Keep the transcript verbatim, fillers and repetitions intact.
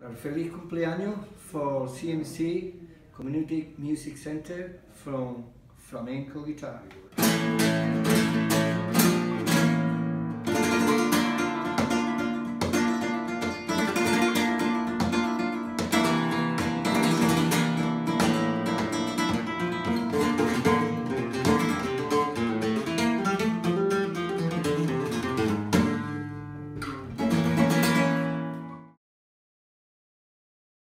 A feliz cumpleaños for C M C Community Music Center from Flamenco Guitar.